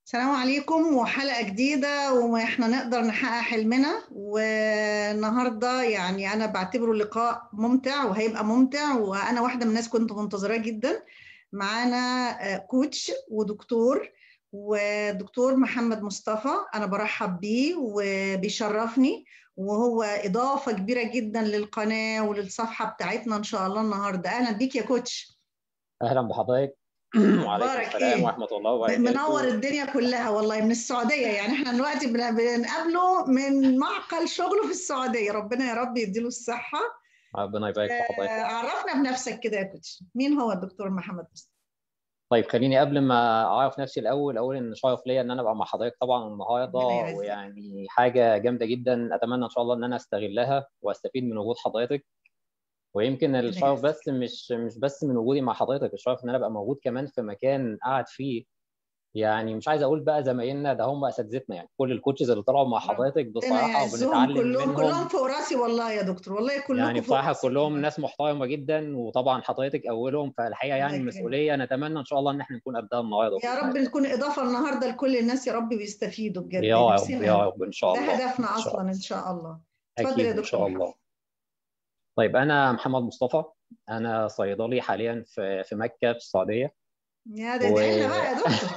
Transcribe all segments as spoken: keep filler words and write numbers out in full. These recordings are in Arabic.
السلام عليكم وحلقة جديدة وإحنا نقدر نحقق حلمنا. والنهاردة يعني أنا بعتبره لقاء ممتع وهيبقى ممتع، وأنا واحدة من الناس كنت منتظراه جدا. معانا كوتش ودكتور ودكتور محمد مصطفى، أنا برحب بيه وبيشرفني، وهو إضافة كبيرة جدا للقناة وللصفحة بتاعتنا إن شاء الله النهاردة. أهلا بيك يا كوتش. اهلا بحضرتك. وعليكم اخبارك السلام ايه؟ ورحمه الله منور وبركاته. الدنيا كلها والله، من السعوديه. يعني احنا دلوقتي بن- بنقابله من معقل شغله في السعوديه، ربنا يا رب يديله الصحه. ربنا يبارك في آه، حضرتك. عرفنا بنفسك كده يا كوتش، مين هو الدكتور محمد مصطفى؟ طيب خليني قبل ما اعرف نفسي الاول اقول ان شرف ليا ان انا ابقى مع حضرتك طبعا النهارده، ربنا يعزك. ويعني حاجه جامده جدا اتمنى ان شاء الله ان انا استغلها واستفيد من وجود حضرتك. ويمكن ربنا الشرف يعزك. بس مش مش بس من وجودي مع حضرتك، الشرف ان انا ابقى موجود كمان في مكان قاعد فيه. يعني مش عايز اقول بقى زمايلنا، ده هم اساتذتنا، يعني كل الكوتشز اللي طلعوا مع حضرتك ربنا بصراحه يعزهم وبنتعلم كلهم، كلهم منهم. فوق راسي والله يا دكتور، والله يعني كلكم فوق بصراحة راسي كلهم والله. ناس محترمة جدا، وطبعا حضرتك أولهم، فالحقيقة الله يعني يكرمك. المسؤولية نتمنى إن شاء الله إن احنا نكون قدها النهاردة يا بإذن رب الله. نكون اضافه النهارده لكل الناس يا رب، ويستفيدوا بجد يا رب يا نفسنا. رب إن شاء ده الله إن هدفنا شاء اصلا الله. ان شاء الله. اتفضل يا أكيد إن دكتور شاء محمد. الله. طيب أنا محمد مصطفى، أنا صيدلي حاليا في في مكة في السعودية. يا ده و ادعي لنا بقى يا دكتور.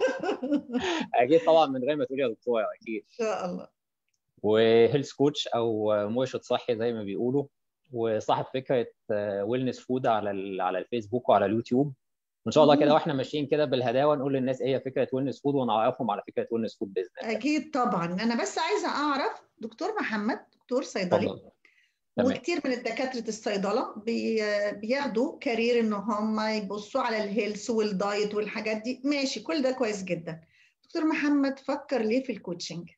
أكيد طبعا من غير ما تقولي يا دكتورة أكيد. ان شاء الله. وهيلث كوتش أو مرشد صحي زي ما بيقولوا، وصاحب فكرة ويلنس فود على ال- على الفيسبوك وعلى اليوتيوب. ان شاء الله كده مهم. واحنا ماشيين كده بالهداوه نقول للناس ايه هي فكره ويلنس فود ونعرفهم على فكره ويلنس فود باذن الله. اكيد طبعا، انا بس عايزه اعرف دكتور محمد دكتور صيدلي، اتفضل. تمام. وكتير من الدكاتره الصيدله بي بياخدوا كارير ان هم يبصوا على الهيلث والدايت والحاجات دي، ماشي كل ده كويس جدا. دكتور محمد فكر ليه في الكوتشنج؟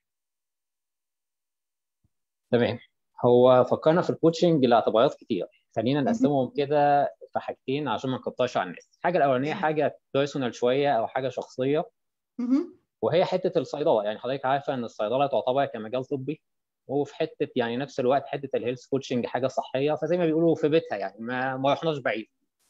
تمام. هو فكرنا في الكوتشنج لاعتبارات كتير، خلينا مهم. نقسمهم كده في حاجتين عشان ما نكترش على الناس. الحاجه الاولانيه تمام. حاجه بيرسونال شويه او حاجه شخصيه، مهم. وهي حته الصيدله. يعني حضرتك عارفه ان الصيدله تعتبر كمجال طبي، وفي حته يعني نفس الوقت حته الهيلث كوتشنج حاجه صحيه، فزي ما بيقولوا في بيتها، يعني ما ما رحناش بعيد.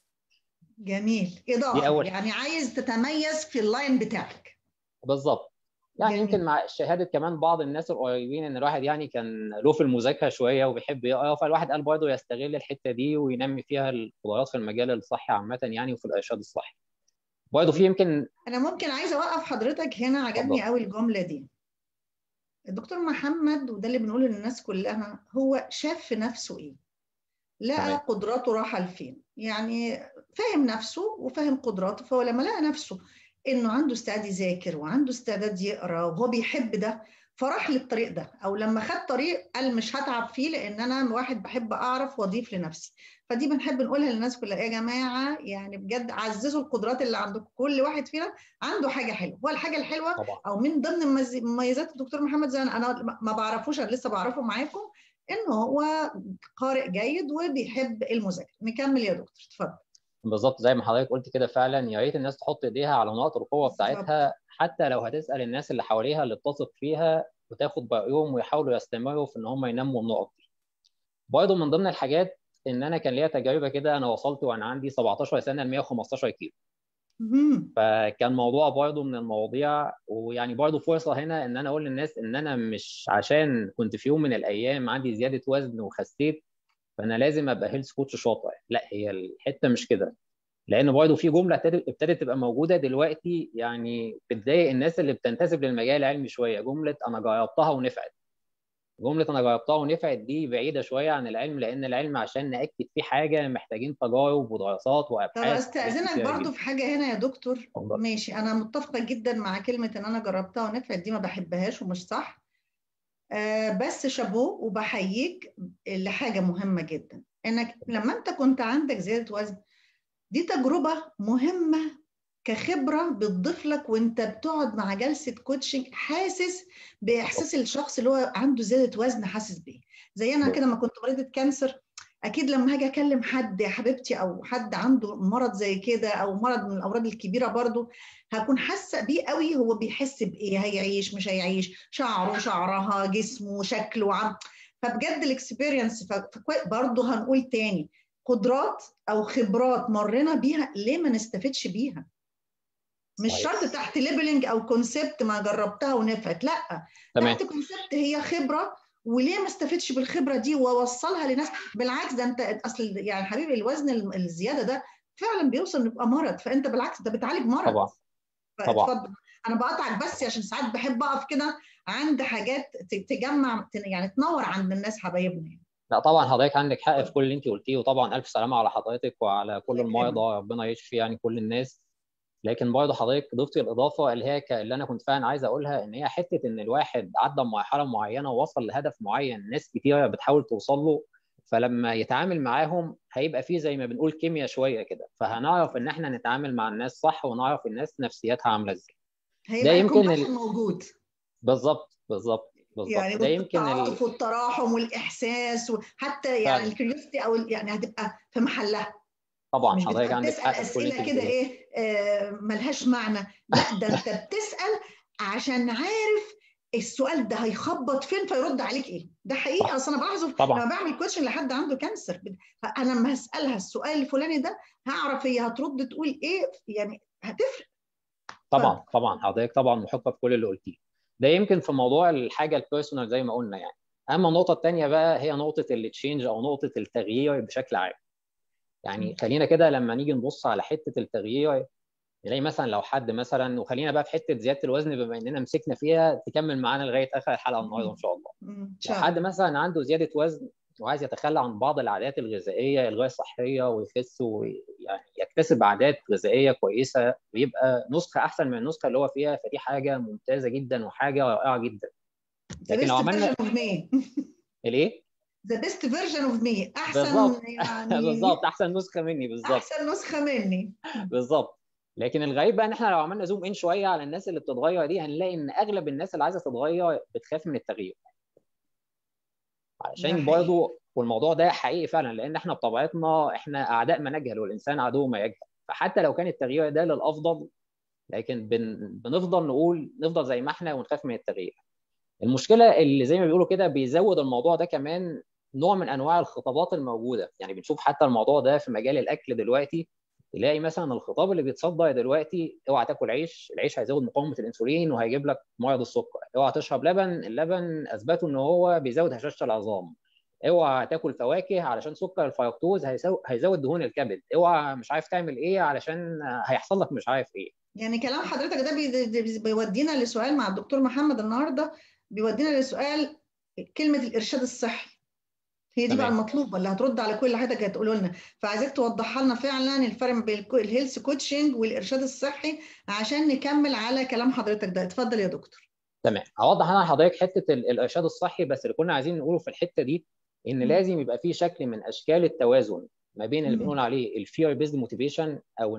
جميل، دي اضافه اول يعني عايز تتميز في اللاين بتاعك. بالظبط. يعني يمكن جميل. مع شهاده كمان بعض الناس القريبين ان الواحد يعني كان له في المذاكره شويه وبيحب يقرا، فالواحد قال برضه يستغل الحته دي وينمي فيها القدرات في المجال الصحي عامه يعني، وفي الارشاد الصحي. برضه في يمكن. انا ممكن عايزه اوقف حضرتك هنا، عجبني اتفضل. قوي الجمله دي. الدكتور محمد، وده اللي بنقوله للناس كلها، هو شاف في نفسه ايه، لقى تمام. قدراته راحة لفين، يعني فاهم نفسه وفاهم قدراته. فهو لما لقى نفسه انه عنده استعداد يذاكر وعنده استعداد يقرا وهو بيحب ده، فراح للطريق ده. او لما خد طريق قال مش هتعب فيه لان انا واحد بحب اعرف واضيف لنفسي. فدي بنحب نقولها للناس كلها، يا جماعه يعني بجد عززوا القدرات اللي عندكم. كل واحد فينا عنده حاجه حلوه، هو الحاجه الحلوه طبعا. او من ضمن مميز- مميزات الدكتور محمد، زي انا أنا ما بعرفوش، انا لسه بعرفه معاكم، انه هو قارئ جيد وبيحب المذاكره. نكمل يا دكتور، اتفضل. بالظبط زي ما حضرتك قلت كده فعلا، يا ريت الناس تحط ايديها على نقاط القوه بالظبط. بتاعتها، حتى لو هتسال الناس اللي حواليها اللي بتثق فيها وتاخد برايهم ويحاولوا يستمروا في ان هم ينموا النقط دي. برضه من ضمن الحاجات ان انا كان ليا تجربه كده، انا وصلت وانا عندي سبعتاشر سنه ل مية وخمستاشر كيلو. مهم. فكان موضوع برضه من المواضيع، ويعني برضه فرصه هنا ان انا اقول للناس ان انا مش عشان كنت في يوم من الايام عندي زياده وزن وخسيت فانا لازم ابقى هيلث كوتش شاطر. لا، هي الحته مش كده. لان برضه في جمله ابتدت ابتدت تبقى موجوده دلوقتي، يعني بتضايق الناس اللي بتنتسب للمجال العلمي شويه، جمله انا جربتها ونفعت. جمله انا جربتها ونفعت دي بعيده شويه عن العلم، لان العلم عشان ناكد فيه حاجه محتاجين تجارب ودراسات طب وابحاث وحاجات استاذنك كتيره برضو جدا. في حاجه هنا يا دكتور. اتفضل. ماشي، انا متفقه جدا مع كلمه ان انا جربتها ونفعت، دي ما بحبهاش ومش صح. آه بس شابوه وبحييك لحاجه مهمه جدا، انك لما انت كنت عندك زياده وزن، دي تجربه مهمه كخبرة بتضيف لك، وانت بتقعد مع جلسة كوتشنج حاسس بإحساس الشخص اللي هو عنده زيادة وزن حاسس بيه. زي أنا كده ما كنت مريضة كانسر، أكيد لما هاجي أكلم حد يا حبيبتي أو حد عنده مرض زي كده أو مرض من الأمراض الكبيرة برضو، هكون حاسة بيه قوي هو بيحس بإيه، هيعيش مش هيعيش، شعره شعرها، جسمه شكله عم. فبجد الاكسبيرينس برضو هنقول تاني، قدرات أو خبرات مرينا بيها، ليه ما نستفدش بيها؟ مش شرط تحت ليبلنج او كونسبت ما جربتها ونفعت، لا تمام. تحت كونسبت هي خبره، وليه ما استفدش بالخبره دي واوصلها لناس. بالعكس ده انت اصل يعني حبيبي الوزن الزياده ده فعلا بيوصل يبقى مرض، فانت بالعكس انت بتعالج مرض. طبعا طبعا. فاتفضل. انا بقطعك بس عشان ساعات بحب اقف كده عند حاجات تجمع يعني تنور عند الناس حبايبنا. لا طبعا حضرتك عندك حق في كل اللي انت قلتيه، وطبعا الف سلامه على حضرتك وعلى كل المرضى، ربنا يشفي يعني كل الناس. لكن برضه حضرتك ضفتي الاضافه اللي هي اللي انا كنت فعلا عايز اقولها، ان هي حته ان الواحد عدى مرحله معينه ووصل لهدف معين ناس كتيره بتحاول توصل له، فلما يتعامل معاهم هيبقى فيه زي ما بنقول كيمياء شويه كده، فهنعرف ان احنا نتعامل مع الناس صح ونعرف الناس نفسياتها عامله ازاي. ده هيبقى يمكن ال... موجود. بالظبط بالظبط بالظبط. يعني ده يمكن التعاطف ال... والتراحم والاحساس، وحتى يعني الكيوريوستي او يعني هتبقى في محلها. طبعا مش حضرتك بتبقى عندك بتسال حق في كل اللي اسئله انت كده بتقوليه. ايه آه ملهاش معنى، لا ده انت بتسال عشان عارف السؤال ده هيخبط فين فيرد عليك ايه. ده حقيقي، اصل انا بلاحظه لما بعمل كوتشنج لحد عنده كانسر، انا لما هسالها السؤال الفلاني ده هعرف هي هترد تقول ايه، يعني هتفرق. طبعا ف... طبعا حضرتك طبعا محقه في كل اللي قلتيه. ده يمكن في موضوع الحاجه البيرسونال زي ما قلنا يعني. اما النقطه الثانيه بقى هي نقطه التشينج او نقطه التغيير بشكل عام. يعني خلينا كده لما نيجي نبص على حته التغيير، نلاقي مثلا لو حد مثلا، وخلينا بقى في حته زياده الوزن بما اننا مسكنا فيها تكمل معانا لغايه اخر الحلقه النهارده ان شاء الله. لو حد مثلا عنده زياده وزن وعايز يتخلى عن بعض العادات الغذائيه الغير صحيه ويخس ويعني يكتسب عادات غذائيه كويسه ويبقى نسخه احسن من النسخه اللي هو فيها، فدي حاجه ممتازه جدا وحاجه رائعه جدا. لكن لو عملنا الايه؟ ذا بيست فيرجن اوف مي، احسن بالظبط. يعني بالظبط احسن نسخه مني بالظبط. احسن نسخه مني بالظبط. لكن الغريب بقى ان احنا لو عملنا زوم ان شويه على الناس اللي بتتغير دي هنلاقي ان اغلب الناس اللي عايزه تتغير بتخاف من التغيير. عشان برضه والموضوع ده حقيقي فعلا، لان احنا بطبيعتنا احنا اعداء ما نجهل والانسان عدو ما يجهل، فحتى لو كان التغيير ده للافضل لكن بن... بنفضل نقول نفضل زي ما احنا ونخاف من التغيير. المشكله اللي زي ما بيقولوا كده بيزود الموضوع ده كمان نوع من انواع الخطابات الموجوده. يعني بنشوف حتى الموضوع ده في مجال الاكل دلوقتي، تلاقي مثلا الخطاب اللي بيتصدر دلوقتي اوعى تاكل عيش، العيش هيزود مقاومه الانسولين وهيجيب لك مرض السكر. اوعى تشرب لبن، اللبن اثبتوا ان هو بيزود هشاشه العظام. اوعى تاكل فواكه علشان سكر الفركتوز هيزود دهون الكبد. اوعى مش عارف تعمل ايه علشان هيحصل لك مش عارف ايه. يعني كلام حضرتك ده بيودينا لسؤال مع الدكتور محمد النهارده، بيودينا لسؤال كلمه الارشاد الصحي. هي دي بقى المطلوبه اللي هترد على كل اللي حضرتك هتقوله لنا، فعايزاك توضحها لنا فعلا الفرق بين الهيلث كوتشنج والارشاد الصحي عشان نكمل على كلام حضرتك ده. اتفضل يا دكتور. تمام. هوضح انا لحضرتك حته الارشاد الصحي، بس اللي كنا عايزين نقوله في الحته دي ان م. لازم يبقى في شكل من اشكال التوازن ما بين اللي م. بنقول عليه الفير بيزد موتيفيشن او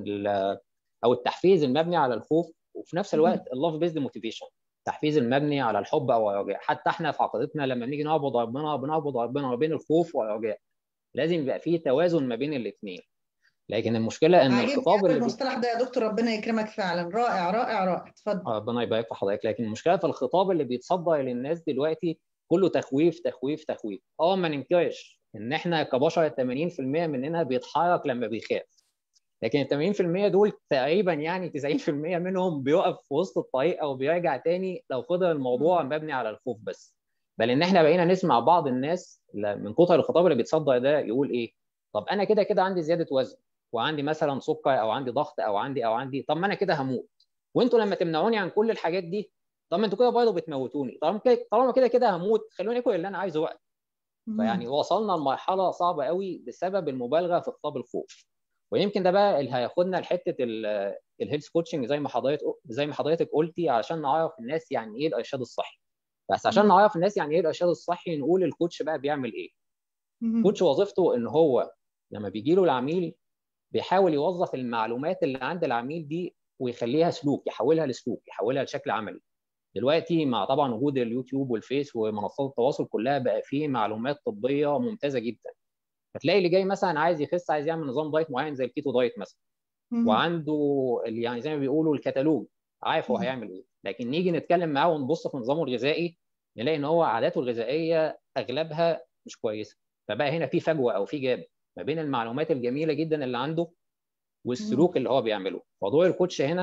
او التحفيز المبني على الخوف، وفي نفس الوقت اللاف بيزد موتيفيشن التحفيز المبني على الحب او الرجاء. حتى احنا في عقيدتنا لما بنيجي نعبد ربنا بنعبد ربنا ما بين الخوف والرجاء، لازم يبقى في توازن ما بين الاثنين. لكن المشكله ان الخطاب اللي المصطلح ده يا دكتور ربنا يكرمك فعلا رائع رائع رائع. اتفضل. ربنا يبارك في حضرتك. لكن المشكله في الخطاب اللي بيتصدر للناس دلوقتي كله تخويف تخويف تخويف. اه ما ننكرش ان احنا كبشر ثمانين في المية مننا بيتحرك لما بيخاف، لكن ال ثمانين في المية دول تقريبا يعني تسعين في المية منهم بيقف في وسط الطريق او بيرجع تاني لو فضل الموضوع مبني على الخوف بس. بل ان احنا بقينا نسمع بعض الناس من كتر الخطاب اللي بيتصدر ده يقول ايه؟ طب انا كده كده عندي زياده وزن وعندي مثلا سكر او عندي ضغط او عندي او عندي طب ما انا كده هموت، وانتوا لما تمنعوني عن كل الحاجات دي طب ما انتوا كده برضه بتموتوني، طالما كده طالما كده كده هموت خلوني اكل اللي انا عايزه وقت. فيعني وصلنا لمرحله صعبه قوي بسبب المبالغه في خطاب الخوف. ويمكن ده بقى اللي هياخدنا لحته الهيلث كوتشنج زي ما حضرتك زي ما حضرتك قلتي علشان نعرف الناس يعني ايه الارشاد الصحي. بس عشان نعرف الناس يعني ايه الارشاد الصحي نقول الكوتش بقى بيعمل ايه. الكوتش وظيفته ان هو لما بيجي له العميل بيحاول يوظف المعلومات اللي عند العميل دي ويخليها سلوك، يحولها لسلوك، يحولها لشكل عملي. دلوقتي مع طبعا وجود اليوتيوب والفيس ومنصات التواصل كلها بقى فيه معلومات طبيه ممتازه جدا. هتلاقي اللي جاي مثلا عايز يخس، عايز يعمل نظام دايت معين زي الكيتو دايت مثلا، وعنده يعني زي ما بيقولوا الكتالوج عارف هو هيعمل ايه. لكن نيجي نتكلم معاه ونبص في نظامه الغذائي نلاقي ان هو عاداته الغذائيه اغلبها مش كويسه. فبقى هنا في فجوه او في جاب ما بين المعلومات الجميله جدا اللي عنده والسلوك اللي هو بيعمله. فدور الكوتش هنا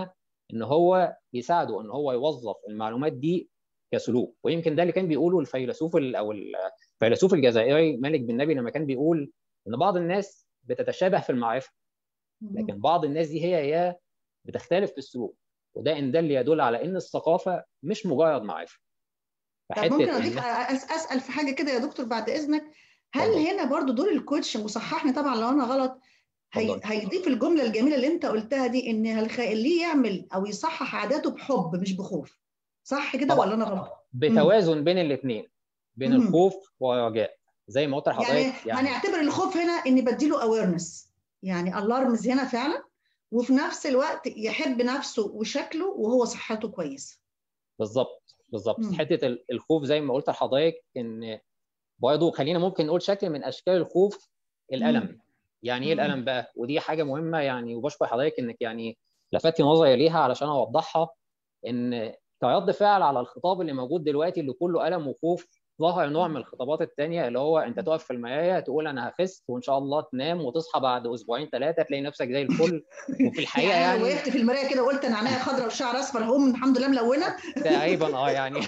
ان هو يساعده ان هو يوظف المعلومات دي كسلوك. ويمكن ده اللي كان بيقوله الفيلسوف او الفيلسوف الجزائري مالك بن نبي لما كان بيقول ان بعض الناس بتتشابه في المعرفه، لكن بعض الناس دي هي هي بتختلف في السلوك. وده ان ده اللي يدل على ان الثقافه مش مجرد معرفه. طب ممكن فحته اضيف ان اسال في حاجه كده يا دكتور بعد اذنك، هل اتفضل هنا برضو دور الكوتشنج، وصححني طبعا لو انا غلط، هي... اتفضل. هيضيف الجمله الجميله اللي انت قلتها دي، ان هيخليه يعمل او يصحح عاداته بحب مش بخوف، صح كده طبعا ولا انا غلط؟ بتوازن بين الاثنين، بين امم الخوف والرجاء زي ما قلت يعني لحضرتك يعني. هنعتبر الخوف هنا اني بديله اويرنس، يعني الارمز هنا فعلا، وفي نفس الوقت يحب نفسه وشكله وهو صحته كويسه. بالظبط بالظبط. امم حته الخوف زي ما قلت لحضرتك ان برضه خلينا ممكن نقول شكل من اشكال الخوف امم الالم. يعني ايه امم الالم بقى؟ ودي حاجه مهمه يعني، وبشكر حضرتك انك يعني لفتي نظري ليها علشان اوضحها. ان كرد فعل على الخطاب اللي موجود دلوقتي اللي كله الم وخوف، ظهر نوع من الخطابات الثانيه اللي هو انت تقف في المرايه تقول انا هخس وان شاء الله تنام وتصحى بعد اسبوعين ثلاثه تلاقي نفسك زي الفل. وفي الحقيقه يعني انا لو يعني وقفت في المرايه كده وقلت انا عينيا خضراء وشعر اصفر هقوم الحمد لله ملونه. تقريبا اه يعني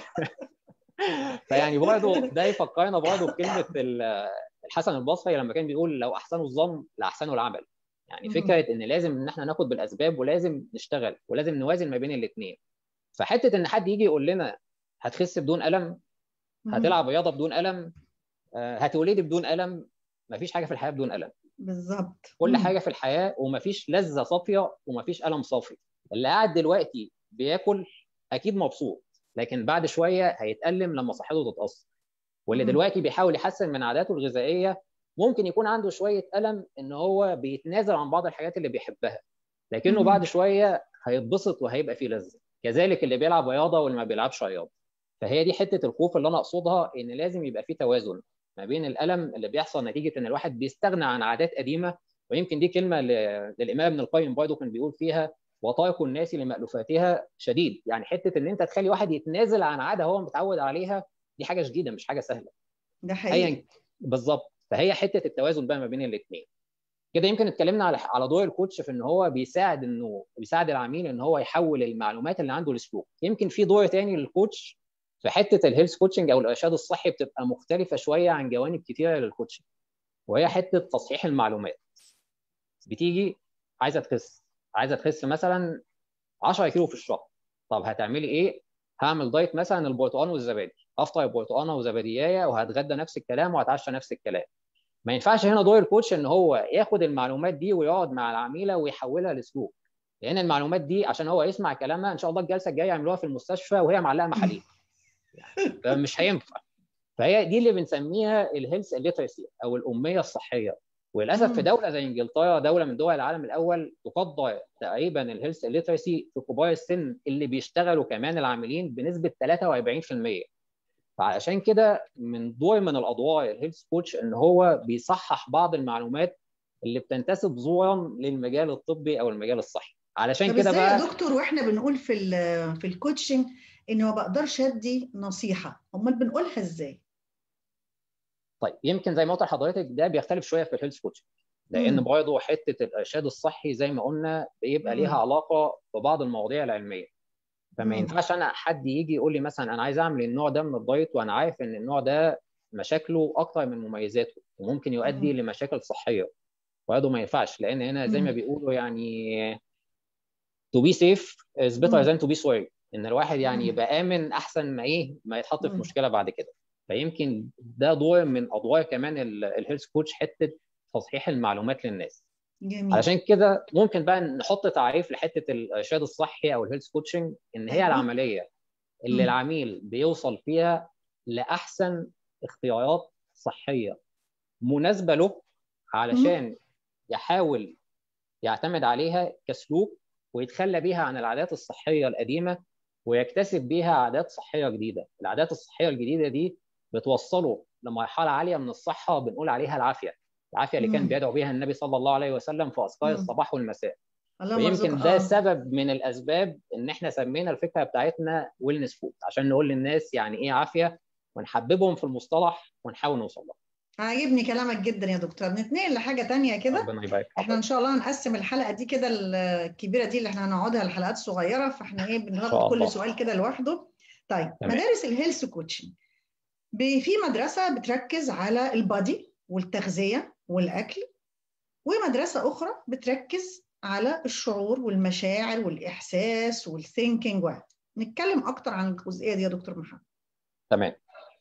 فيعني برضه ده يفكرنا برضه بكلمه الحسن البصري لما كان بيقول لو احسنوا الظن لاحسنوا العمل. يعني امم فكره ان لازم ان احنا ناخد بالاسباب ولازم نشتغل ولازم نوازن ما بين الاثنين. فحته ان حد يجي يقول لنا هتخس بدون الم، امم هتلعب رياضه بدون الم، هتولدي بدون الم، مفيش حاجه في الحياه بدون الم. بالظبط. كل امم حاجه في الحياه ومفيش لذه صافيه ومفيش الم صافي. اللي قاعد دلوقتي بياكل اكيد مبسوط، لكن بعد شويه هيتالم لما صحته تتاثر. واللي امم دلوقتي بيحاول يحسن من عاداته الغذائيه ممكن يكون عنده شويه الم ان هو بيتنازل عن بعض الحاجات اللي بيحبها، لكنه بعد امم شويه هيتبسط وهيبقى فيه لذه. كذلك اللي بيلعب رياضه واللي ما بيلعبش رياضه. فهي دي حته الخوف اللي انا اقصدها، ان لازم يبقى فيه توازن ما بين الالم اللي بيحصل نتيجه ان الواحد بيستغنى عن عادات قديمه. ويمكن دي كلمه للامام ابن القيم برضه كان بيقول فيها وطائق الناس لمألوفاتها شديد. يعني حته ان انت تخلي واحد يتنازل عن عاده هو متعود عليها، دي حاجه شديده مش حاجه سهله. ده ايا حقيقي. بالظبط. فهي حته التوازن بقى ما بين الاثنين. كده يمكن اتكلمنا على على دور الكوتش في ان هو بيساعد انه بيساعد العميل ان هو يحول المعلومات اللي عنده لسلوك. يمكن في دور تاني للكوتش في حته الهيلث كوتشنج او الارشاد الصحي بتبقى مختلفه شويه عن جوانب كتيره للكوتشنج، وهي حته تصحيح المعلومات. بتيجي عايزه تخس، عايزه تخس مثلا عشرة كيلو في الشهر. طب هتعملي ايه؟ هعمل دايت مثلا البرتقال والزبادي، افطر برتقانه وزباديايه وهتغدى نفس الكلام وهتعشى نفس الكلام. ما ينفعش هنا دور الكوتش ان هو ياخد المعلومات دي ويقعد مع العميله ويحولها لسلوك، لان المعلومات دي عشان هو يسمع كلامها ان شاء الله الجلسه الجايه يعملوها في المستشفى وهي معلقه محاليل، يعني فمش هينفع. فهي دي اللي بنسميها الهيلث الليترسي او الاميه الصحيه. وللاسف في امم دوله زي انجلترا، دوله من دول العالم الاول، تقدر تقريبا الهيلث الليترسي في كبار السن اللي بيشتغلوا كمان العاملين بنسبه ثلاثة وأربعين في المية. فعشان كده من دور من الادوار الهيلث كوتش ان هو بيصحح بعض المعلومات اللي بتنتسب زورا للمجال الطبي او المجال الصحي. علشان طب كده ازاي يا بقى دكتور واحنا بنقول في ال في الكوتشنج اني ما بقدرش ادي نصيحه، امال بنقولها ازاي؟ طيب يمكن زي ما قلت لحضرتك ده بيختلف شويه في الهيلث كوتش، لان امم برضه حته الارشاد الصحي زي ما قلنا بيبقى ليها امم علاقه ببعض المواضيع العلميه. فما امم ينفعش انا حد يجي يقول لي مثلا انا عايز اعمل النوع ده من الدايت وانا عارف ان النوع ده مشاكله اكتر من مميزاته وممكن يؤدي لمشاكل صحيه. برضه ما ينفعش، لان هنا زي ما امم بيقولوا يعني to be safe is better امم than to be sorry. ان الواحد يعني امم يبقى امن احسن ما ايه ما يتحط في امم مشكله بعد كده. فيمكن ده دور من ادوار كمان الهيلث كوتش، حته تصحيح المعلومات للناس. جميل. علشان كده ممكن بقى نحط تعريف لحته الارشاد الصحي او الهيلث كوتشنج، ان هي ايوه. العمليه اللي امم العميل بيوصل فيها لاحسن اختيارات صحيه مناسبه له، امم علشان يحاول يعتمد عليها كسلوك ويتخلى بيها عن العادات الصحيه القديمه ويكتسب بيها عادات صحيه جديده. العادات الصحيه الجديده دي بتوصله لمرحله عاليه من الصحه بنقول عليها العافيه، العافيه اللي كان امم بيدعو بها النبي صلى الله عليه وسلم في اذكار امم الصباح والمساء. اللهم ارزق ويمكن ده اه. سبب من الاسباب ان احنا سمينا الفكره بتاعتنا ويلنس فود، عشان نقول للناس يعني ايه عافيه ونحببهم في المصطلح ونحاول نوصل له. عاجبني كلامك جدا يا دكتور. نتنقل لحاجه تانية كده. ربنا يبارك احنا حضرتك. ان شاء الله هنقسم الحلقه دي كده الكبيره دي اللي احنا هنقعدها لحلقات صغيره، فاحنا ايه ان بناخد شاء كل الله. سؤال كده لوحده. طيب تمام. مدارس الهيلث كوتشنج، في مدرسه بتركز على البادي والتغذيه والاكل، ومدرسه اخرى بتركز على الشعور والمشاعر والاحساس والثينكينج. نتكلم اكتر عن الجزئيه دي يا دكتور محمد. تمام.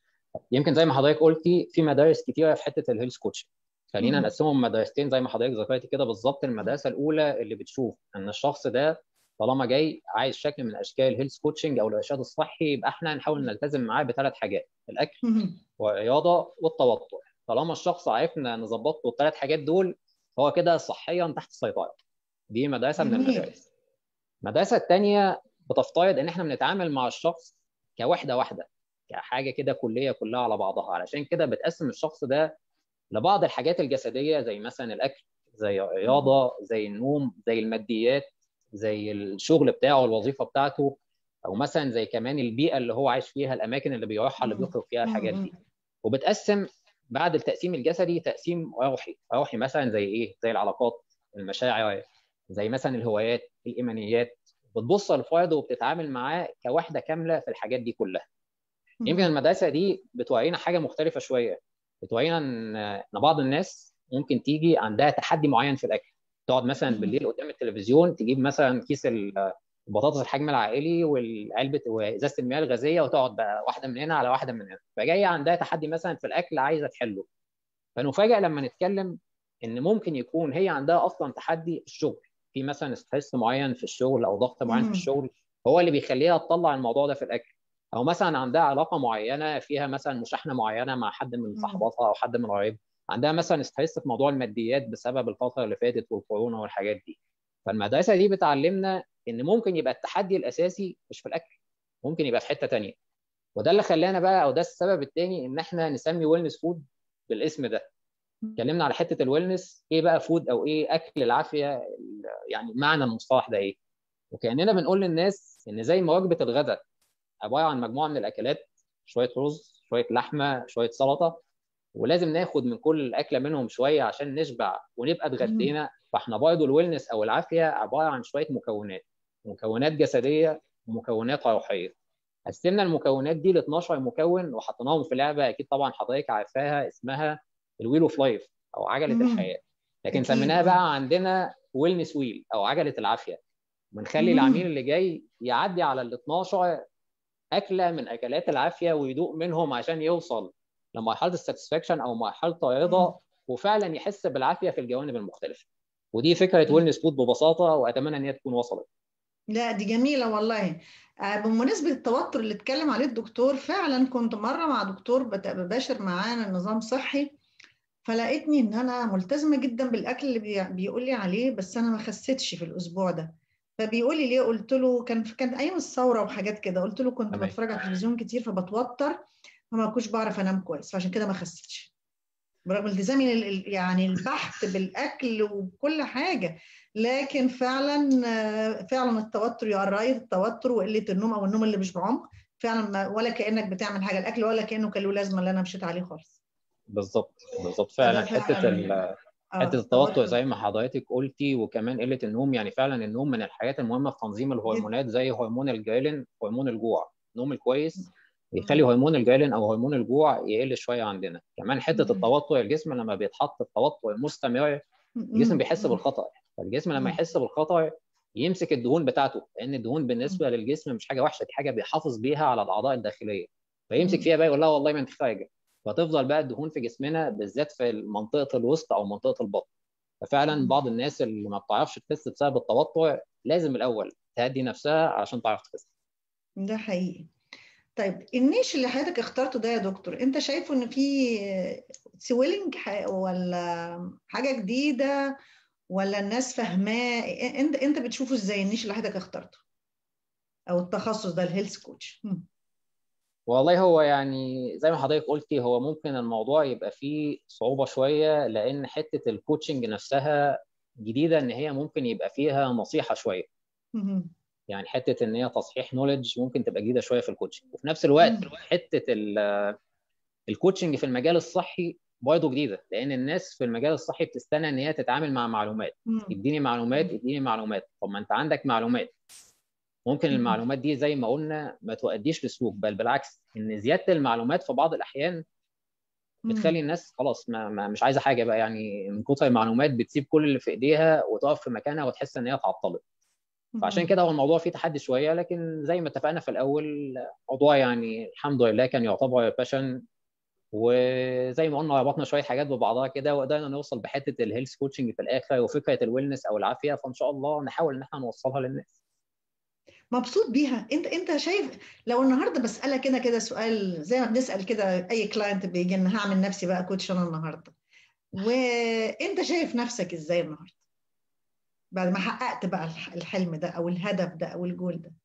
يمكن زي ما حضرتك قلتي في مدارس كتيره في حته الهيلث كوتش. خلينا مم. نقسمهم مدرستين زي ما حضرتك ذكرتي كده بالظبط. المدرسه الاولى اللي بتشوف ان الشخص ده طالما جاي عايز شكل من اشكال الهيلث كوتشنج او الارشاد الصحي، يبقى احنا نحاول نلتزم معاه بثلاث حاجات: الاكل مم. والرياضه والتوتر. طالما الشخص عرفنا نظبط له الثلاث حاجات دول، هو كده صحيا تحت السيطره. دي مدرسه من جميل. المدارس. المدرسه الثانيه بتفترض ان احنا بنتعامل مع الشخص كوحده واحده، كحاجه كده كليه كلها على بعضها. علشان كده بتقسم الشخص ده لبعض الحاجات الجسديه زي مثلا الاكل، زي الرياضه، زي النوم، زي الماديات، زي الشغل بتاعه الوظيفه بتاعته، او مثلا زي كمان البيئه اللي هو عايش فيها، الاماكن اللي بيروحها اللي بيخرج فيها الحاجات مم. دي. وبتقسم بعد التقسيم الجسدي تقسيم روحي. روحي مثلا زي ايه؟ زي العلاقات، المشاعر، زي مثلا الهوايات، الايمانيات. بتبص للفرد وبتتعامل معاه كوحده كامله في الحاجات دي كلها. يمكن مم. المدرسه دي بتورينا حاجه مختلفه شويه. بتورينا ان ان بعض الناس ممكن تيجي عندها تحدي معين في الاكل. تقعد مثلا مم. بالليل قدام التلفزيون، تجيب مثلا كيس البطاطس الحجم العائلي والعلبه وازازه المياه الغازيه، وتقعد بقى واحده من هنا على واحده من هنا. فجايه عندها تحدي مثلا في الاكل عايزه تحله. فنفاجئ لما نتكلم ان ممكن يكون هي عندها اصلا تحدي الشغل، في مثلا ستريس معين في الشغل او ضغط معين في مم. الشغل هو اللي بيخليها تطلع الموضوع ده في الاكل. او مثلا عندها علاقه معينه فيها مثلا مشاحنه معينه مع حد من مم. صحباتها او حد من قرايبها. عندها مثلا ستريس في موضوع الماديات بسبب الفتره اللي فاتت والكورونا والحاجات دي. فالمدرسه دي بتعلمنا ان ممكن يبقى التحدي الاساسي مش في الاكل، ممكن يبقى في حته ثانيه. وده اللي خلانا بقى، او ده السبب الثاني ان احنا نسمي ويلنس فود بالاسم ده. اتكلمنا على حته الويلنس، ايه بقى فود او ايه اكل العافيه، يعني معنى المصطلح ده ايه. وكاننا بنقول للناس ان زي ما وجبه الغداء عباره عن مجموعه من الاكلات، شويه رز، شويه لحمه، شويه سلطه، ولازم ناخد من كل الاكله منهم شويه عشان نشبع ونبقى مم. اتغدينا. فاحنا برضه الويلنس او العافيه عباره عن شويه مكونات، مكونات جسديه ومكونات روحيه. قسمنا المكونات دي ل اتناشر مكون وحطيناهم في لعبه اكيد طبعا حضرتك عارفاها، اسمها الويل اوف لايف او عجله مم. الحياه. لكن أكيد. سميناها اه. بقى عندنا ويلنس ويل او عجله العافيه. بنخلي العميل مم. اللي جاي يعدي على ال اتناشر اكله من اكلات العافيه ويدوق منهم عشان يوصل لمرحله الساتسفاكشن او مرحله مم. الرضا، وفعلا يحس بالعافيه في الجوانب المختلفه. ودي فكره ويلنس فود ببساطه، واتمنى ان هي تكون وصلت. لا دي جميلة والله. آه، بمناسبة التوتر اللي اتكلم عليه الدكتور، فعلا كنت مرة مع دكتور بت- بباشر معانا نظام صحي، فلقيتني ان انا ملتزمة جدا بالاكل اللي بي- بيقول لي عليه، بس انا ما خسيتش في الاسبوع ده. فبيقول لي ليه؟ قلت له كان كانت ايام الثورة وحاجات كده، قلت له كنت تمام. بتفرج على التلفزيون كتير فبتوتر، فما كنتش بعرف انام كويس، فعشان كده ما خسيتش برغم التزامي ال- ال- يعني البحت بالاكل وكل حاجه. لكن فعلا آه، فعلا التوتر يقرأي التوتر وقله النوم او النوم اللي مش بعمق، فعلا ما ولا كانك بتعمل حاجه، الاكل ولا كانه كان له لازمه اللي انا مشيت عليه خالص. بالظبط بالظبط فده فعلا حته فعلا ال... اه حته التوتر التوتر زي ما حضرتك قلتي، وكمان قله النوم. يعني فعلا النوم من الحاجات المهمه في تنظيم جدا. الهرمونات، زي هرمون الجريلين، هرمون الجوع. النوم الكويس بيخلي مم. هرمون الجريلين او هرمون الجوع يقل شويه عندنا. كمان حته مم. التوتر، الجسم لما بيتحط في توتر مستمر الجسم مم. بيحس مم. بالخطر. فالجسم لما مم. يحس بالخطر يمسك الدهون بتاعته، لان الدهون بالنسبه للجسم مش حاجه وحشه، دي حاجه بيحافظ بيها على الاعضاء الداخليه. فيمسك مم. فيها بقى يقول لها والله ما انت خارجه. فتفضل بقى الدهون في جسمنا بالذات في منطقه الوسط او منطقه البطن. ففعلا مم. بعض الناس اللي ما بتعرفش تخس بسبب التوتر لازم الاول تهدي نفسها علشان تعرف تخس. ده حقيقي. طيب النيش اللي حضرتك اخترته ده يا دكتور، انت شايفه ان في سويلنج ولا حاجه جديده، ولا الناس فاهماه؟ انت انت بتشوفه ازاي النيش اللي حضرتك اخترته او التخصص ده الهيلث كوتش؟ والله هو يعني زي ما حضرتك قلتي، هو ممكن الموضوع يبقى فيه صعوبة شوية لأن حتة الكوتشنج نفسها جديدة، إن هي ممكن يبقى فيها نصيحة شوية. يعني حتة إن هي تصحيح نولج ممكن تبقى جديدة شوية في الكوتشنج. وفي نفس الوقت حتة ال- الكوتشنج في المجال الصحي برضه جديده، لان الناس في المجال الصحي بتستنى ان هي تتعامل مع معلومات. مم. اديني معلومات مم. اديني معلومات. طب ما انت عندك معلومات، ممكن مم. المعلومات دي زي ما قلنا ما تؤديش لسلوك، بل بالعكس ان زياده المعلومات في بعض الاحيان بتخلي مم. الناس خلاص ما ما مش عايزه حاجه بقى، يعني من كتر المعلومات بتسيب كل اللي في ايديها وتقف في مكانها وتحس ان هي اتعطلت. فعشان مم. كده هو الموضوع فيه تحدي شويه، لكن زي ما اتفقنا في الاول الموضوع يعني الحمد لله كان يعتبر باشن، وزي ما قلنا ربطنا شويه حاجات ببعضها كده وقدرنا نوصل بحته الهيلث كوتشنج في الاخر وفكره الويلنس او العافيه، فان شاء الله نحاول ان احنا نوصلها للناس. مبسوط بيها؟ انت انت شايف لو النهارده بسالك كده كده سؤال زي ما بنسال كده اي كلاينت بيجي ان هعمل نفسي بقى كوتش انا النهارده، وانت شايف نفسك ازاي النهارده بعد ما حققت بقى الح- الحلم ده او الهدف ده او الجول ده؟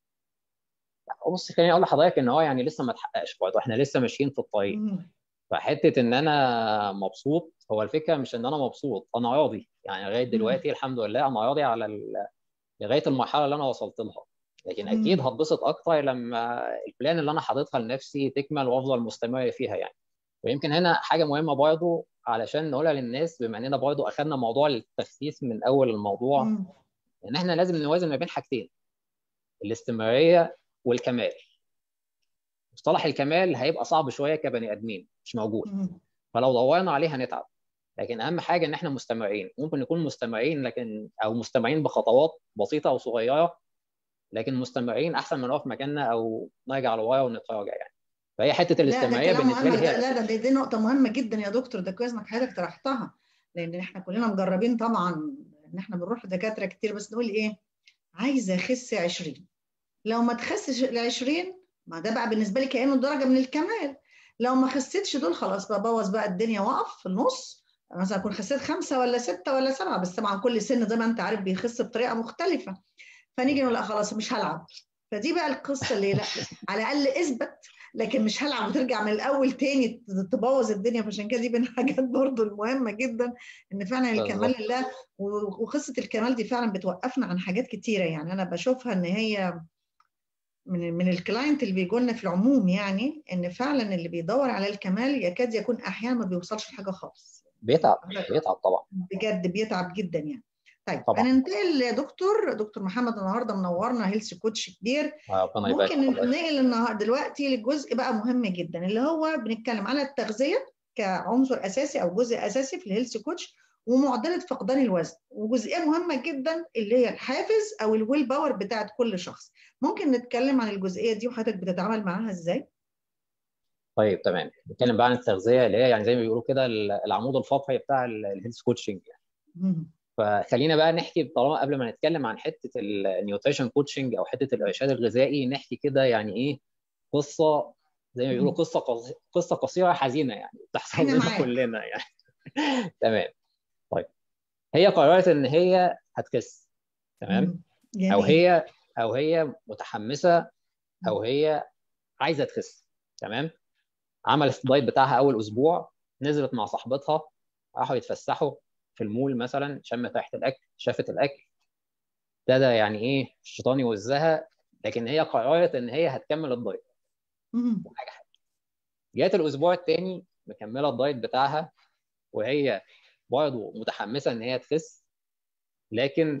بص خليني اقول لحضرتك ان هو يعني لسه ما اتحققش برضه، احنا لسه ماشيين في الطريق. مم. فحته ان انا مبسوط، هو الفكره مش ان انا مبسوط، انا راضي يعني لغايه مم. دلوقتي الحمد لله انا راضي على ال... لغايه المرحله اللي انا وصلت لها. لكن اكيد مم. هتبسط اكتر لما البلان اللي انا حاططها لنفسي تكمل وافضل مستمر فيها يعني. ويمكن هنا حاجه مهمه برضه علشان نقولها للناس، بما اننا برضه اخذنا موضوع التخسيس من اول الموضوع، مم. ان احنا لازم نوازن ما بين حاجتين: الاستمراريه والكمال. مصطلح الكمال هيبقى صعب شويه كبني ادمين، مش موجود، مم. فلو دورنا عليه هنتعب. لكن اهم حاجه ان احنا مستمرين، ممكن نكون مستمرين لكن او مستمرين بخطوات بسيطه او صغيره، لكن مستمرين احسن من نقف مكاننا او نرجع لورا ونتراجع يعني. فهي حته لا ده الاستمراريه كلام بالنسبه مهم، لي هي لا لا ده الاساس. دي, دي نقطة مهمة جدا يا دكتور، ده كويس انك حضرتك طرحتها، لان احنا كلنا مجربين طبعا ان احنا بنروح لدكاترة كتير بس نقول ايه؟ عايزة اخس عشرين، لو ما تخسش ال عشرين ما ده بقى بالنسبة لي كأنه درجة من الكمال، لو ما خسيتش دول خلاص بقى بوظ بقى الدنيا وقف في النص، مثلا اكون خسيت خمسة ولا ستة ولا سبعة، بس طبعا كل سن زي ما انت عارف بيخس بطريقة مختلفة، فنيجي نقول لا خلاص مش هلعب. فدي بقى القصه اللي لا، على الاقل اثبت، لكن مش هلعب وترجع من الاول تاني تبوظ الدنيا. فعشان كده دي من الحاجات برضو المهمه جدا، ان فعلا الكمال بالظبط. لله، وقصه الكمال دي فعلا بتوقفنا عن حاجات كتيره. يعني انا بشوفها ان هي من من الكلاينت اللي بيجوا لنا في العموم، يعني ان فعلا اللي بيدور على الكمال يكاد يكون احيانا ما بيوصلش لحاجه خالص. بيتعب بيتعب طبعا. بجد بيتعب جدا يعني. طيب طبعا. هننتقل لدكتور دكتور محمد النهارده منورنا، هيلث كوتش كبير. ربنا يبارك ممكن في حضرتك. ننتقل النهارده دلوقتي للجزء بقى مهم جدا اللي هو بنتكلم على التغذيه كعنصر اساسي او جزء اساسي في الهيلث كوتش، ومعضله فقدان الوزن، وجزئيه مهمه جدا اللي هي الحافز او الويل باور بتاعت كل شخص. ممكن نتكلم عن الجزئيه دي وحضرتك بتتعامل معاها ازاي؟ طيب تمام، نتكلم بقى عن التغذيه اللي هي يعني زي ما بيقولوا كده العمود الفقري بتاع الهيلث كوتشنج يعني. مم. فخلينا بقى نحكي طالما قبل ما نتكلم عن حته النيوتريشن كوتشنج او حته الارشاد الغذائي، نحكي كده يعني ايه قصه، زي ما بيقولوا مم. قصه قص- قصه قصيره حزينه يعني بتحصل احنا لنا معاك. كلنا يعني. تمام. طيب، هي قررت ان هي هتخس، تمام، مم. او جميل. هي او هي متحمسه، او هي عايزه تخس، تمام. عملت الدايت بتاعها اول اسبوع، نزلت مع صاحبتها، راحوا يتفسحوا في المول مثلا، شمت ريحه الاكل، شافت الاكل، ابتدى يعني ايه الشيطان يوزها، لكن هي قررت ان هي هتكمل الدايت. مم. حاجه حاجه جت الاسبوع الثاني مكمله الدايت بتاعها، وهي برضه متحمسه ان هي تخس، لكن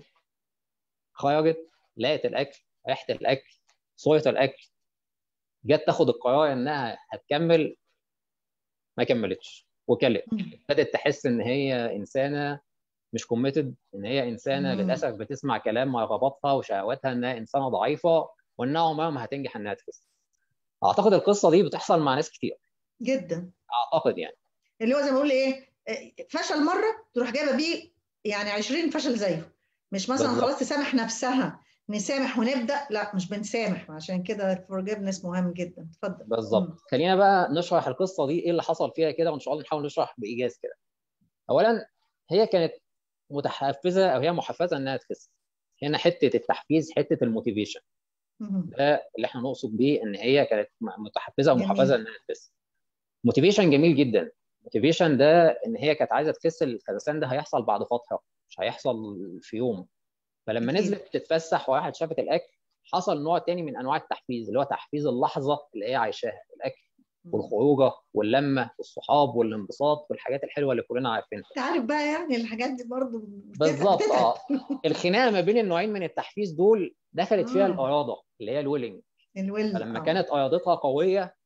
خرجت لقت الاكل، ريحه الاكل، صوره الاكل، جت تاخد القرار انها هتكمل، ما كملتش وكلت. مم. ابتدت تحس ان هي انسانه مش كوميتد، ان هي انسانه مم. للاسف بتسمع كلام رغباتها وشهواتها، انها انسانه ضعيفه وانها عمرها ما هتنجح انها تخس. اعتقد القصه دي بتحصل مع ناس كتير، جدا. اعتقد يعني. اللي هو زي ما بقول ايه، فشل مره تروح جايبه بيه يعني عشرين فشل زيه، مش مثلا خلاص بالظبط. تسامح نفسها، نسامح ونبدا، لا مش بنسامح. عشان كده الفورجيفنس مهم جدا. اتفضل. بالظبط، مم. خلينا بقى نشرح القصه دي ايه اللي حصل فيها كده، وان شاء الله نحاول نشرح بايجاز كده. اولا، هي كانت متحفزه او هي محفزه انها تخس. هنا حته التحفيز، حته الموتيفيشن، مم. ده اللي احنا نقصد بيه ان هي كانت متحفزه ومحفزه جميل. انها تخس. موتيفيشن جميل جدا. موتيفيشن ده ان هي كانت عايزه تخس، الخسسان ده هيحصل بعد فتره، مش هيحصل في يوم. فلما اكيد. نزلت تتفسح وراحت شافت الاكل، حصل نوع تاني من انواع التحفيز، اللي هو تحفيز اللحظه اللي هي عايشاها، الاكل. والخروجه واللمه والصحاب والانبساط والحاجات الحلوه اللي كلنا عارفينها. انت عارف بقى يعني الحاجات دي برضو بالظبط. اه الخناقه ما بين النوعين من التحفيز دول دخلت فيها الاراده اللي هي الويلنج. الويل. فلما آه. كانت ارادتها قويه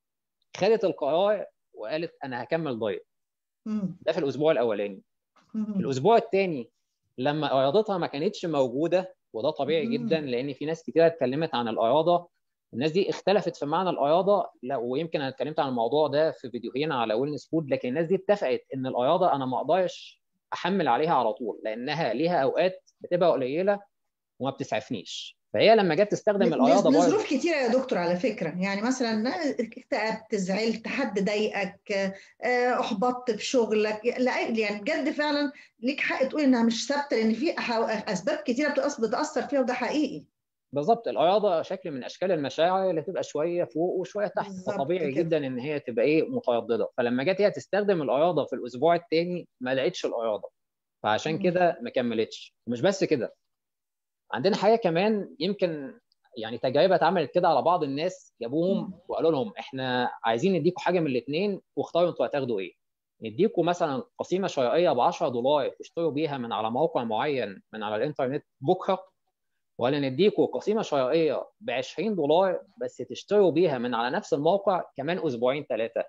خدت القرار وقالت انا هكمل دايت. ده في الاسبوع الاولاني. في الاسبوع الثاني لما ارادتها ما كانتش موجوده، وده طبيعي جدا لان في ناس كتير اتكلمت عن الاراده، الناس دي اختلفت في معنى الاراده. لا، ويمكن انا اتكلمت عن الموضوع ده في فيديوهين على ويلنس فود، لكن الناس دي اتفقت ان الاراده انا ما اقدرش احمل عليها على طول لانها ليها اوقات بتبقى قليله وما بتسعفنيش. فهي لما جت تستخدم الاراده برضه لظروف كتيره يا دكتور على فكره، يعني مثلا اكتئبت، زعلت، حد ضايقك، احبطت في شغلك، يعني بجد فعلا ليك حق تقول انها مش ثابته لان في اسباب كتيره بتاثر فيها، وده حقيقي. بالظبط. الاراده شكل من اشكال المشاعر اللي تبقى شويه فوق وشويه تحت، فطبيعي جدا ان هي تبقى ايه متردده. فلما جت هي تستخدم الاراده في الاسبوع الثاني ما لقيتش الاراده، فعشان كده ما كملتش. ومش بس كده، عندنا حاجه كمان يمكن يعني تجربه اتعملت كده على بعض الناس، جابوهم وقالوا لهم احنا عايزين نديكم حاجه من الاثنين واختاروا انتوا هتاخدوا ايه. نديكم مثلا قسيمه شرائيه ب عشرة دولار تشتروا بيها من على موقع معين من على الانترنت بكره، ولا نديكم قسيمه شرائيه ب عشرين دولار بس تشتروا بيها من على نفس الموقع كمان اسبوعين ثلاثه.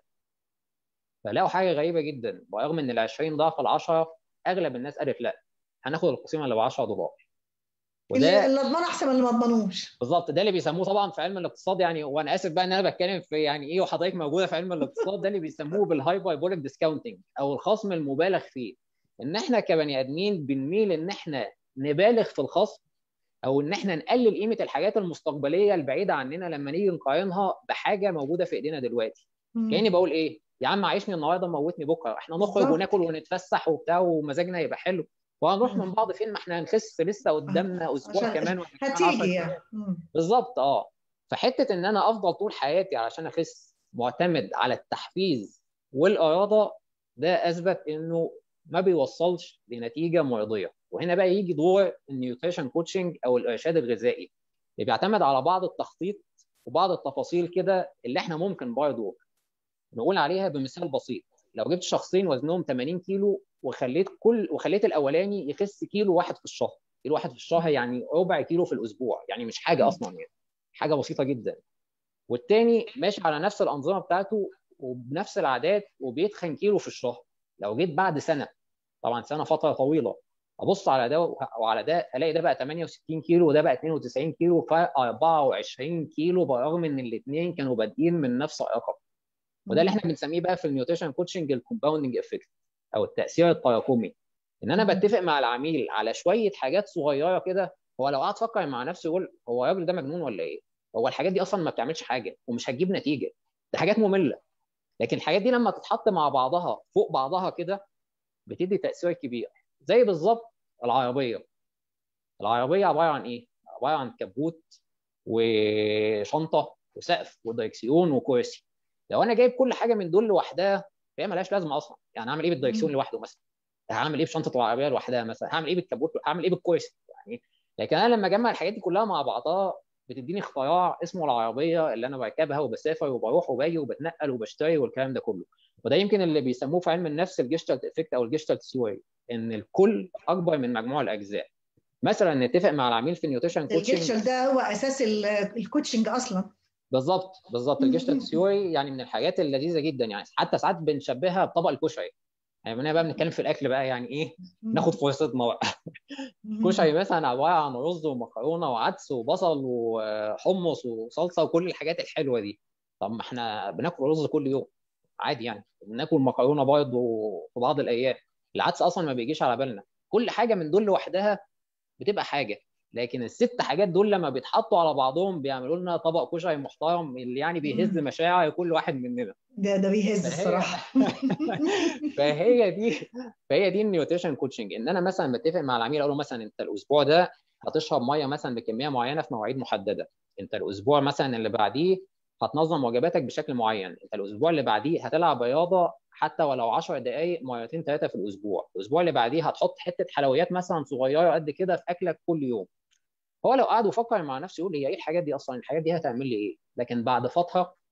فلاقوا حاجه غريبه جدا، برغم ان ال عشرين ضعف ال عشرة اغلب الناس قالت لا هناخد القسيمه اللي ب عشرة دولار. وده اللي اضمنه احسن من اللي ما اضمنوش. بالظبط. ده اللي بيسموه طبعا في علم الاقتصاد، يعني وانا اسف بقى ان انا بتكلم في يعني ايه وحضرتك موجوده في علم الاقتصاد، ده اللي بيسموه بالهايبربوليك ديسكاونتنج او الخصم المبالغ فيه. ان احنا كبني ادمين بنميل ان احنا نبالغ في الخصم، او ان احنا نقلل قيمه الحاجات المستقبليه البعيده عننا لما نيجي نقارنها بحاجه موجوده في ايدينا دلوقتي. كاني بقول ايه يا عم عايشني النهارده موتني بكره، احنا نخرج وناكل ونتفسح وبتاع ومزاجنا يبقى حلو، وهنروح من بعض فين؟ ما احنا هنخس لسه قدامنا اسبوع كمان ولا هتيجي يعني. بالظبط. اه فحته ان انا افضل طول حياتي علشان اخس معتمد على التحفيز والاراده، ده اثبت انه ما بيوصلش لنتيجه مرضيه. وهنا بقى يجي دور النيوتريشن كوتشنج او الارشاد الغذائي اللي بيعتمد على بعض التخطيط وبعض التفاصيل كده اللي احنا ممكن برضه نقول عليها بمثال بسيط. لو جبت شخصين وزنهم ثمانين كيلو وخليت كل وخليت الاولاني يخس كيلو واحد في الشهر، كيلو واحد في الشهر يعني ربع كيلو في الاسبوع، يعني مش حاجه اصلا، يعني حاجه بسيطه جدا. والتاني ماشي على نفس الانظمه بتاعته وبنفس العادات وبيتخن كيلو في الشهر، لو جيت بعد سنه، طبعا سنه فتره طويله، ابص على ده وعلى ده الاقي ده بقى ثمانية وستين كيلو وده بقى اثنين وتسعين كيلو، فرق اربعة وعشرين كيلو، برغم ان الاثنين كانوا بادئين من نفس الرقم. وده اللي احنا بنسميه بقى في النيوتريشن كوتشنج الكومباوندنج افكت او التاثير التراكمي. ان انا بتفق مع العميل على شويه حاجات صغيره كده، هو لو قعد فكر مع نفسه يقول هو الراجل ده مجنون ولا ايه؟ هو الحاجات دي اصلا ما بتعملش حاجه ومش هتجيب نتيجه، ده حاجات ممله. لكن الحاجات دي لما تتحط مع بعضها فوق بعضها كده بتدي تاثير كبير. زي بالظبط العربيه. العربيه عباره عن ايه؟ عباره عن كبوت وشنطه وسقف ودركسيون وكرسي. لو انا جايب كل حاجه من دول لوحدها فهي مالهاش لازمه اصلا. يعني اعمل ايه بالدركسيون لوحده مثلا؟ هعمل ايه بشنطه العربيه لوحدها مثلا؟ هعمل ايه بالكبوت؟ هعمل ايه بالكرسي؟ يعني لكن انا لما اجمع الحاجات دي كلها مع بعضها بتديني اختراع اسمه العربيه اللي انا بركبها وبسافر وبروح وباجي وبتنقل وبشتري والكلام ده كله. وده يمكن اللي بيسموه في علم النفس الجيشتالت افكت او الجيشتالت ثيوري، ان الكل اكبر من مجموع الاجزاء. مثلا نتفق مع العميل في النيوتريشن كوتشنج. الجيشتالت ده هو اساس الكوتشنج اصلا. بالظبط بالظبط. الجيشتالت ثيوري يعني من الحاجات اللذيذه جدا، يعني حتى ساعات بنشبهها بطبق الكشري. يعني بنبقى بقى بنتكلم في الاكل بقى، يعني ايه ناخد فرصتنا بقى. الكشري مثلا عباره عن رز ومكرونه وعدس وبصل وحمص وصلصه وكل الحاجات الحلوه دي. طب ما احنا بناكل رز كل يوم عادي، يعني بناكل مكرونه برضه في بعض الايام. العدس اصلا ما بيجيش على بالنا. كل حاجه من دول لوحدها بتبقى حاجه، لكن الست حاجات دول لما بيتحطوا على بعضهم بيعملوا لنا طبق كشري محترم اللي يعني بيهز مشاعر كل واحد مننا. ده ده بيهز الصراحه. فهي دي فهي دي النيوتريشن كوتشنج. ان انا مثلا بتفق مع العميل اقول له مثلا انت الاسبوع ده هتشرب ميه مثلا بكميه معينه في مواعيد محدده، انت الاسبوع مثلا اللي بعديه هتنظم وجباتك بشكل معين، انت الاسبوع اللي بعديه هتلعب رياضه حتى ولو عشر دقائق مرتين ثلاثه في الاسبوع، الاسبوع اللي بعديه هتحط حته حلويات مثلا صغيره قد كده في اكلك كل يوم. هو لو قعد وفكر مع نفسه يقول هي ايه الحاجات دي اصلا؟ الحاجات دي هتعمل لي ايه؟ لكن بعد فتره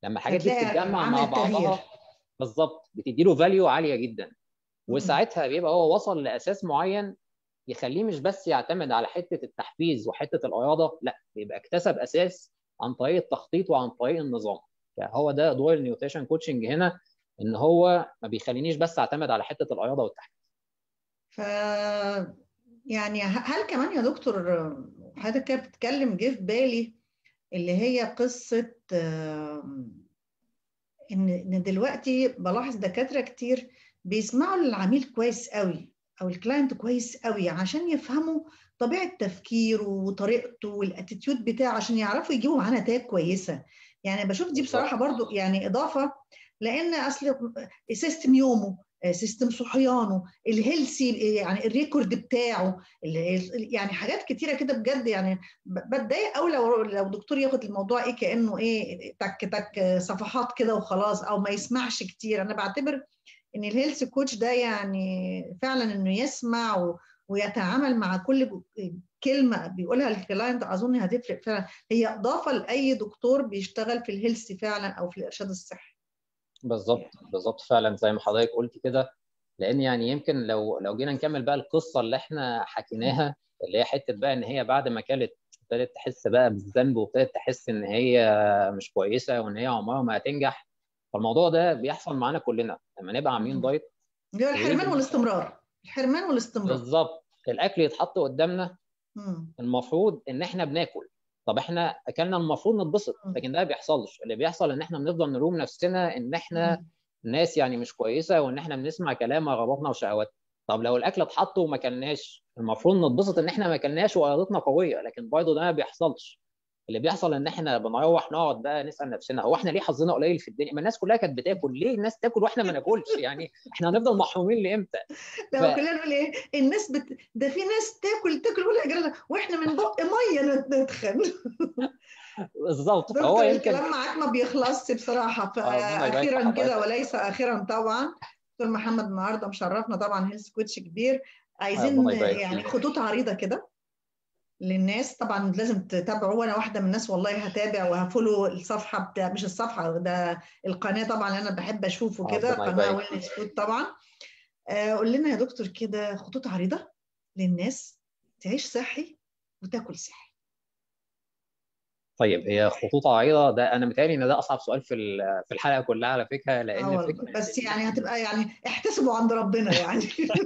لما الحاجات دي هتلاقي بتتجمع مع عمل تغيير. بعضها بالظبط بتدي له فاليو عاليه جدا، مم. وساعتها بيبقى هو وصل لاساس معين يخليه مش بس يعتمد على حته التحفيز وحته الرياضه، لا بيبقى اكتسب اساس عن طريق التخطيط وعن طريق النظام. فهو ده دور النيوتريشن كوتشنج هنا، ان هو ما بيخلينيش بس اعتمد على حته الرياضه والتحفيز. ف يعني هل كمان يا دكتور حضرتك كده بتتكلم جه في بالي اللي هي قصة إن إن دلوقتي بلاحظ دكاترة كتير بيسمعوا للعميل كويس قوي أو الكلاينت كويس قوي عشان يفهموا طبيعة تفكيره وطريقته والاتيتيود بتاعه عشان يعرفوا يجيبوا معاه نتائج كويسة. يعني بشوف دي بصراحة برضو يعني إضافة، لأن أصل سيستم يومه، سيستم صحيانه، الهيلسي يعني الريكورد بتاعه، يعني حاجات كتيره كده بجد. يعني بتضايق قوي لو لو دكتور ياخد الموضوع ايه كانه ايه تك تك صفحات كده وخلاص، او ما يسمعش كتير. انا بعتبر ان الهيلث كوتش ده يعني فعلا انه يسمع و ويتعامل مع كل كلمه بيقولها الكلاينت، اظن هتفرق فعلا. هي اضافه لاي دكتور بيشتغل في الهيلث فعلا او في الارشاد الصحي. بالظبط بالظبط فعلا زي ما حضرتك قلت كده. لان يعني يمكن لو لو جينا نكمل بقى القصه اللي احنا حكيناها، اللي هي حته بقى ان هي بعد ما كانت ابتدت تحس بقى بالذنب وابتدت تحس ان هي مش كويسه وان هي عمرها ما هتنجح. فالموضوع ده بيحصل معانا كلنا لما نبقى عاملين دايت اللي هو الحرمان ويجي مثلا. والاستمرار، الحرمان والاستمرار. بالظبط الاكل يتحط قدامنا، مم. المفروض ان احنا بناكل. طب احنا اكلنا المفروض نتبسط، لكن ده ما بيحصلش. اللي بيحصل ان احنا بنفضل نلوم نفسنا ان احنا مم. ناس يعني مش كويسه، وان احنا بنسمع كلام رغباتنا وشهواتنا. طب لو الاكل اتحط وما كلناش، المفروض نتبسط ان احنا ما كلناش وارادتنا قويه، لكن برضه ده ما بيحصلش. اللي بيحصل ان احنا بنروح نقعد بقى نسال نفسنا هو احنا ليه حظنا قليل في الدنيا؟ ما الناس كلها كانت بتاكل، ليه الناس تاكل واحنا ما ناكلش؟ يعني احنا هنفضل محرومين لامتى؟ ف... لو كلنا نقول ايه الناس بت... ده في ناس تاكل تاكل ولا جرى واحنا من بق ميه ندخن. بالظبط فهو دكتور يمكن. الكلام معاك ما بيخلصش بصراحه. ربنا يبارك في فاخيرا كده حضرتك. وليس اخيرا طبعا، دكتور محمد النهارده مشرفنا طبعا، هيلث كوتش كبير. عايزين ربنا يبارك يعني فيك. خطوط عريضه كده للناس، طبعا لازم تتابعوا، وانا واحده من الناس والله هتابع وهفولو الصفحه بتاع، مش الصفحه ده، القناه طبعا اللي انا بحب اشوفه كده، ربنا قناه يبارك ويلنس فيك. فود طبعا. آه، قول لنا يا دكتور كده خطوط عريضه للناس تعيش صحي وتاكل صحي. طيب هي خطوط عريضه، ده انا متهيألي ان ده اصعب سؤال في في الحلقه كلها على فكره، اه لان والله، فكره بس ان يعني احنا هتبقى يعني احتسبوا عند ربنا يعني.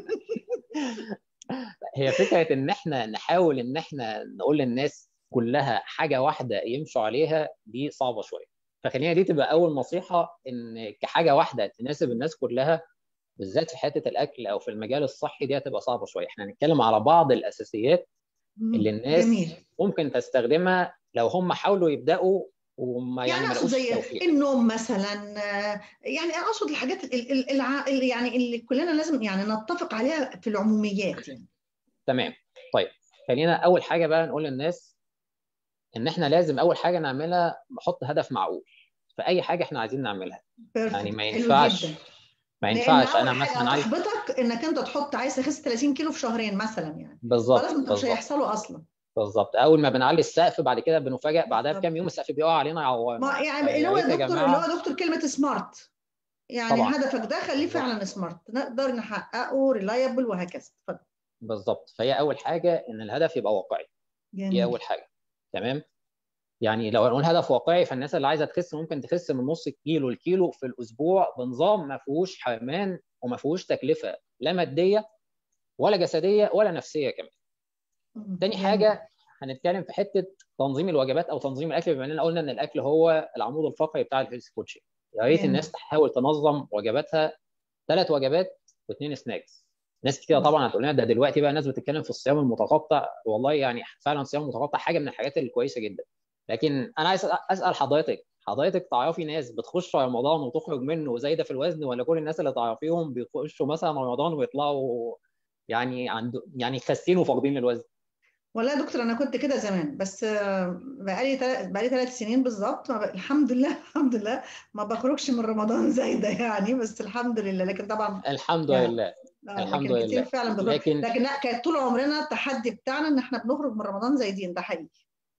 هي فكره ان احنا نحاول ان احنا نقول للناس كلها حاجه واحده يمشوا عليها، دي صعبه شويه. فخلينا دي تبقى اول نصيحه، ان كحاجه واحده تناسب الناس كلها، بالذات في حته الاكل او في المجال الصحي، دي هتبقى صعبه شويه. احنا هنتكلم على بعض الاساسيات اللي جميل. الناس ممكن تستخدمها لو هم حاولوا يبداوا وما يعني يعني ما اقصد لقوش زي توفيق. النوم مثلا، يعني اقصد الحاجات ال- ال- الع... ال- يعني اللي كلنا لازم يعني نتفق عليها في العموميات يعني. تمام. طيب خلينا اول حاجه بقى نقول للناس ان احنا لازم اول حاجه نعملها نحط هدف معقول في اي حاجه احنا عايزين نعملها. يعني ما بيرفكت، حلو جدا. ينفعش ما لان ينفعش اول انا حاجه مثلا عايز. هتحبطك انك انت تحط عايز تخس ثلاثين كيلو في شهرين مثلا يعني، خلاص بالظبط انت مش بالظبط هيحصلوا اصلا. بالظبط اول ما بنعلي السقف بعد كده بنفاجئ بعدها بالظبط. بكام يوم السقف بيقع علينا يعورنا. ما يعني اللي فيا هو ريت يا يا دكتور، اللي جماعه. هو دكتور كلمه سمارت، يعني طبعا هدفك ده خليه بالظبط فعلا سمارت نقدر نحققه، ريلايبل وهكذا. اتفضل. بالظبط فهي اول حاجه ان الهدف يبقى واقعي. دي جميل. اول حاجه. تمام. يعني لو هنقول هدف واقعي، فالناس اللي عايزه تخس ممكن تخس من نص كيلو لكيلو في الاسبوع بنظام ما فيهوش حرمان وما فيهوش تكلفه لا ماديه ولا جسديه ولا نفسيه كمان. تاني جميل. حاجه هنتكلم في حته تنظيم الوجبات او تنظيم الاكل، بما اننا قلنا ان الاكل هو العمود الفقري بتاع الهيلث كوتشنج. يا ريت جميل. الناس تحاول تنظم وجباتها، ثلاث وجبات واثنين سناكس. ناس كتير طبعا هتقول لنا ده دلوقتي بقى ناس بتتكلم في الصيام المتقطع. والله يعني فعلا الصيام المتقطع حاجه من الحاجات الكويسه جدا، لكن انا عايز اسال حضرتك حضرتك تعرفي ناس بتخش رمضان وتخرج منه زايده في الوزن، ولا كل الناس اللي تعرفيهم بيخشوا مثلا رمضان ويطلعوا يعني عنده يعني خاسين وفاقدين الوزن؟ والله يا دكتور انا كنت كده زمان، بس آه، بقالي تل... بقالي ثلاث سنين بالظبط ما ب... الحمد لله الحمد لله ما بخرجش من رمضان زايده يعني، بس الحمد لله. لكن طبعا الحمد يعني لله. اه الحمد لكن كتير لله. فعلا بخرج، لكن لكن لا، كانت طول عمرنا التحدي بتاعنا ان احنا بنخرج من رمضان زايدين، ده حقيقي.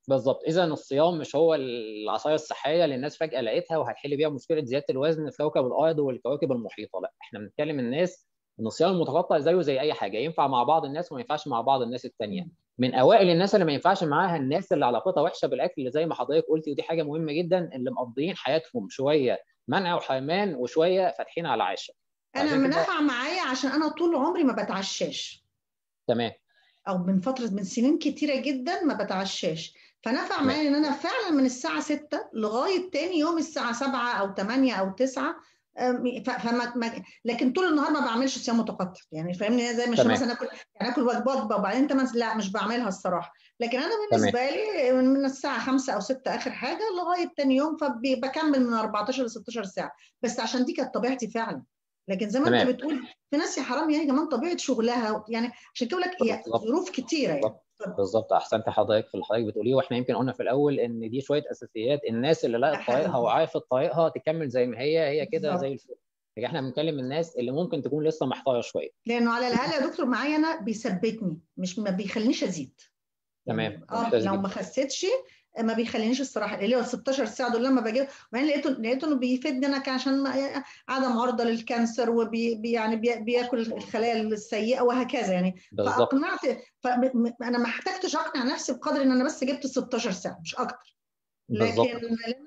بالظبط. اذا الصيام مش هو العصايه الصحيه اللي الناس فجاه لقيتها وهتحل بيها مشكله زياده الوزن في كوكب الارض والكواكب المحيطه، لا، احنا بنتكلم الناس ان الصيام المتقطع زيه زي اي حاجه، ينفع مع بعض الناس وما ينفعش مع بعض الناس الثانيه. من اوائل الناس اللي ما ينفعش معاها الناس اللي علاقتها وحشه بالاكل، اللي زي ما حضرتك قلتي، ودي حاجه مهمه جدا، اللي مقضيين حياتهم شويه منع وحرمان وشويه فاتحين على عشاء. انا عشان كده منافع معايا عشان انا طول عمري ما بتعشاش، تمام او من فتره من سنين كتيره جدا ما بتعشاش، فنفع تمام معايا ان انا فعلا من الساعه ستة لغايه تاني يوم الساعه سبعة او ثمانية او تسعة. أم، ف- فما ما- لكن طول النهار ما بعملش صيام متقطع يعني، فاهمني؟ زي مش تمام مثلا اكل يعني اكل وجبه وجبه وبعدين تمن، لا مش بعملها الصراحه. لكن انا تمام بالنسبه لي من من الساعه خمسة او ستة اخر حاجه لغايه تاني يوم، فبكمل من أربعتاشر ل ستاشر ساعه، بس عشان دي كانت طبيعتي فعلا. لكن زي ما انت تمام بتقول في ناس يا حرام يعني كمان طبيعه شغلها يعني، عشان كده لك هي بالظبط ظروف كتيره يعني. بالظبط بالظبط. احسنت حضرتك في اللي حضرتك بتقوليه، واحنا يمكن قلنا في الاول ان دي شويه اساسيات، الناس اللي ده لقت طريقها حقيقي وعرفت طريقها تكمل زي ما هي هي كده زي بالظبط. الفل. لكن احنا بنتكلم الناس اللي ممكن تكون لسه محتاره شويه. لانه على الاقل يا دكتور معايا انا بيثبتني، مش ما بيخلينيش ازيد تمام، يعني. اه ممتاز لو ما جدا. خسيتش ما بيخلينيش الصراحه، اللي هو ستاشر ساعه دول لما باجي وبعدين لقيته لقيته انه بيفيدني انا عشان ما- عدم عرضه للكانسر، وبي بي- يعني بي ما شاء بياكل الله. الخلايا السيئه وهكذا يعني. بالظبط فاقنعت، فانا ما احتجتش اقنع نفسي بقدر ان انا بس جبت ستاشر ساعه مش اكتر. لكن بالظبط.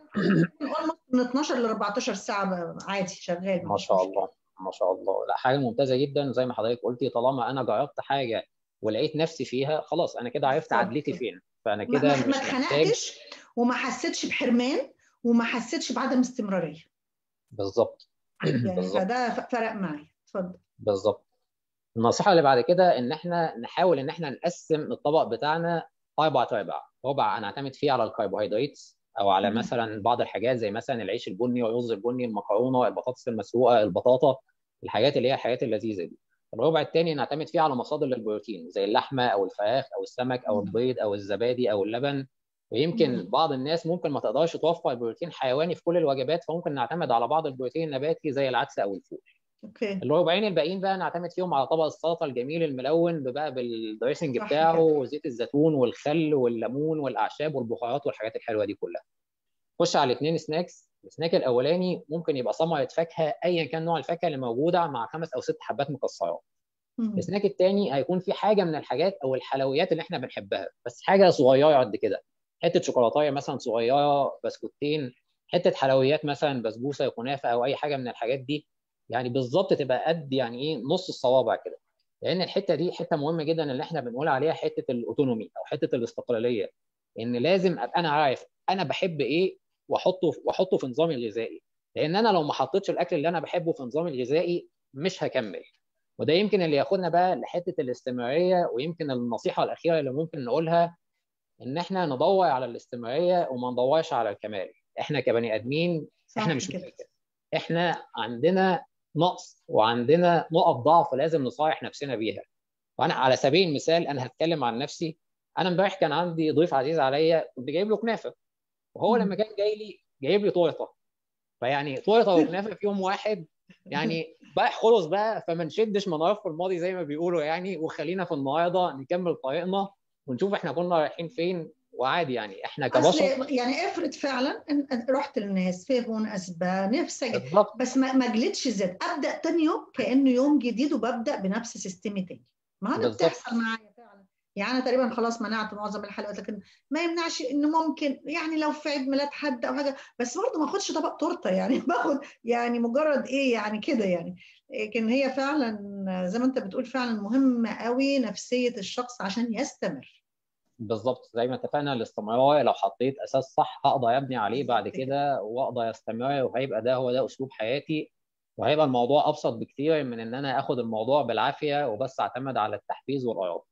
almost من اتناشر ل أربعتاشر ساعه عادي شغال ما مفيش شاء مشكله. الله ما شاء الله، لا حاجه ممتازه جدا. زي ما حضرتك قلتي، طالما انا جربت حاجه ولقيت نفسي فيها، خلاص انا كده عرفت بالظبط عدلتي كده. فين، فانا ما كده ما ما مش محتاج. اتخنقتش وما حسيتش بحرمان وما حسيتش بعدم استمراريه بالظبط يعني، بالظبط فده ف- فرق معايا. اتفضل. بالظبط. النصيحة اللي بعد كده إن إحنا نحاول إن إحنا نقسم الطبق بتاعنا أربع أرباع. ربع أنا أعتمد فيه على الكربوهيدرات، أو على مم. مثلا بعض الحاجات زي مثلا العيش البني والرز البني، المكرونة، البطاطس المسلوقة، البطاطا، الحاجات اللي هي الحاجات اللذيذة دي. الربع الثاني نعتمد فيه على مصادر للبروتين زي اللحمة أو الفراخ أو السمك أو مم. البيض أو الزبادي أو اللبن. ويمكن مم. بعض الناس ممكن ما تقدرش توفر بروتين حيواني في كل الوجبات، فممكن نعتمد على بعض البروتين النباتي زي العدس أو الفول. اوكي. الربعين الباقيين بقى نعتمد فيهم على طبق السلطه الجميل الملون بقى بالدريسنج صح بتاعه كده. وزيت الزيتون والخل والليمون والاعشاب والبهارات والحاجات الحلوه دي كلها. خش على الاثنين سناكس. السناك الاولاني ممكن يبقى ثمره فاكهه ايا كان نوع الفاكهه اللي موجوده مع خمس او ست حبات مكسرات. مم. السناك الثاني هيكون في حاجه من الحاجات او الحلويات اللي احنا بنحبها، بس حاجه صغيره قد كده، حته شوكولاته مثلا صغيره، بسكوتين، حته حلويات مثلا بسبوسه كنافه او اي حاجه من الحاجات دي، يعني بالظبط تبقى قد يعني ايه نص الصوابع كده. لان الحته دي حته مهمه جدا اللي احنا بنقول عليها حته الاوتونومي او حته الاستقلاليه، ان لازم ابقى انا عارف انا بحب ايه واحطه واحطه في نظامي الغذائي. لان انا لو ما حطيتش الاكل اللي انا بحبه في نظامي الغذائي مش هكمل. وده يمكن اللي ياخدنا بقى لحته الاستمراريه، ويمكن النصيحه الاخيره اللي ممكن نقولها ان احنا ندور على الاستمراريه وما ندورش على الكمال. احنا كبني ادمين احنا صح مش كده. ملائكه، احنا عندنا نقص وعندنا نقط ضعف لازم نصارح نفسنا بيها. وانا على سبيل المثال انا هتكلم عن نفسي. انا امبارح كان عندي ضيف عزيز عليا، كنت جايب له كنافه، وهو لما مم. كان جاي لي جايب لي تورته. فيعني تورته وكنافه في يوم واحد، يعني بقى خلص بقى، فما نشدش منار في الماضي زي ما بيقولوا يعني، وخلينا في النهارده نكمل طريقنا ونشوف احنا كنا رايحين فين. وعادي يعني احنا اصل كبشر. يعني افرض فعلا ان إن رحت للناس في مناسبه نفسك، بالظبط بس ما ما جلتش ذات، ابدا تاني يوم كانه يوم جديد وببدا بنفس سيستمي تاني. ما هذا بالظبط بتحصل معايا فعلا. يعني انا تقريبا خلاص منعت معظم الحلويات، لكن ما يمنعش انه ممكن يعني لو في عيد ميلاد حد او حاجه، بس برضه ما اخدش طبق تورته يعني باخد يعني مجرد ايه يعني كده يعني. لكن هي فعلا زي ما انت بتقول فعلا مهمه قوي نفسيه الشخص عشان يستمر. بالظبط زي ما اتفقنا، الاستمرار لو حطيت اساس صح هقدر ابني عليه بعد بالظبط كده. كده واقدر استمر، وهيبقى ده هو ده اسلوب حياتي. وهيبقى الموضوع ابسط بكتير من ان انا اخد الموضوع بالعافيه وبس اعتمد على التحفيز والارادة.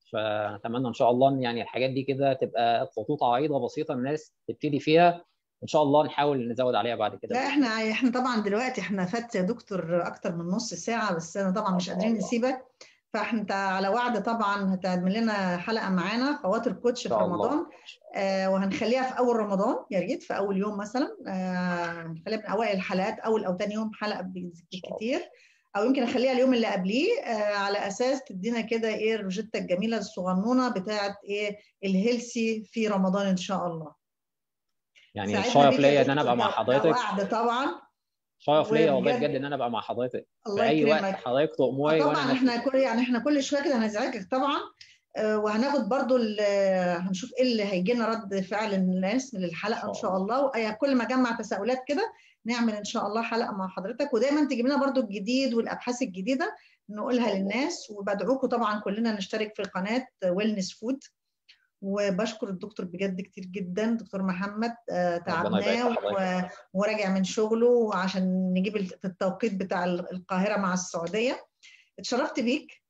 فاتمنى ان شاء الله ان يعني الحاجات دي كده تبقى خطوط عريضه بسيطه الناس تبتدي فيها، ان شاء الله نحاول نزود عليها بعد كده لا باذن احنا الله. احنا طبعا دلوقتي احنا فات يا دكتور اكتر من نص ساعة، بس انا طبعا ما مش شاء قادرين الله. نسيبك. فاحنا على وعد طبعا هتعمل لنا حلقة معانا خواطر ان كوتش في شاء الله رمضان. آه وهنخليها في اول رمضان يا ريت، في اول يوم مثلا، آه هنخليها من اوائل الحلقات، اول او تاني يوم حلقة ان شاء الله. بالكتير. او يمكن اخليها اليوم اللي قبليه، آه على اساس تدينا كده ايه الروجيتا الجميله الصغنونه بتاعه ايه الهيلسي في رمضان ان شاء الله. يعني ساعدنا الشرف بيك يا ليا ان انا دكتور، ابقى مع ده, ده حضرتك. وعد طبعا. شرف ليا والله بجد وبجد ان انا ابقى مع حضرتك الله في اي وقت يكرمك. حضرتك اه تأمري وانا طبعا انفذ. احنا كل يعني احنا كل شويه كده هنزعجك طبعا. آه وهناخد برضو هنشوف ايه اللي هيجي لنا رد فعل الناس من الحلقه ان شاء الله. وكل ما جمع تساؤلات كده نعمل ان شاء الله حلقه مع حضرتك، ودايما تجيب لنا برضو الجديد والابحاث الجديده نقولها للناس. وبدعوكم طبعا كلنا نشترك في قناه ويلنس فود. وبشكر الدكتور بجد كتير جدا، دكتور محمد، آه تعبناه وراجع من شغله عشان نجيب في التوقيت بتاع القاهرة مع السعودية. اتشرفت بيك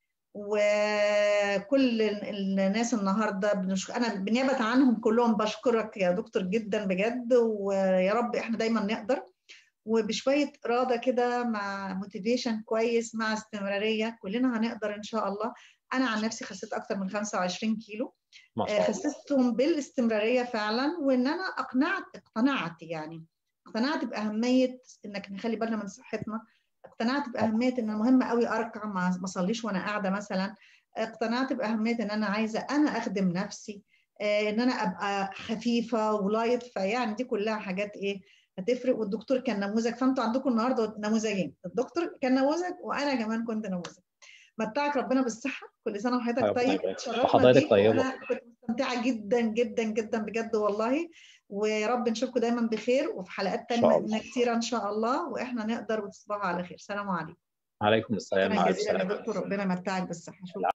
وكل الناس النهاردة بنشك... أنا بنيابة عنهم كلهم بشكرك يا دكتور جدا بجد. ويا رب إحنا دايما نقدر، وبشوية إرادة كده مع موتيفيشن كويس مع استمرارية كلنا هنقدر إن شاء الله. أنا عن نفسي خسيت أكتر من خمسة وعشرين كيلو، ما شاء الله. خسستهم بالاستمرارية فعلا. وإن أنا أقنعت اقتنعت يعني اقتنعت بأهمية إنك نخلي بالنا من صحتنا. اقتنعت بأهمية إن مهم قوي أركع ما أصليش وأنا قاعدة مثلا. اقتنعت بأهمية إن أنا عايزة أنا أخدم نفسي، إن أنا أبقى خفيفة ولايت. فيعني دي كلها حاجات إيه هتفرق. والدكتور كان نموذج، فانتوا عندكم النهارده نموذجين، الدكتور كان نموذج وانا كمان كنت نموذج. متعك ربنا بالصحه، كل سنه وحضرتك طيب. اتشرفنا بيك وانا كنت مستمتعه جدا جدا جدا بجد والله. ويا رب نشوفكم دايما بخير وفي حلقات تانية كتيره ان شاء الله، واحنا نقدر. وتصبحوا على خير. سلام عليكم. عليكم السلام. شكرا جزيلا يا دكتور، ربنا يمتعك بالصحه. شكرا.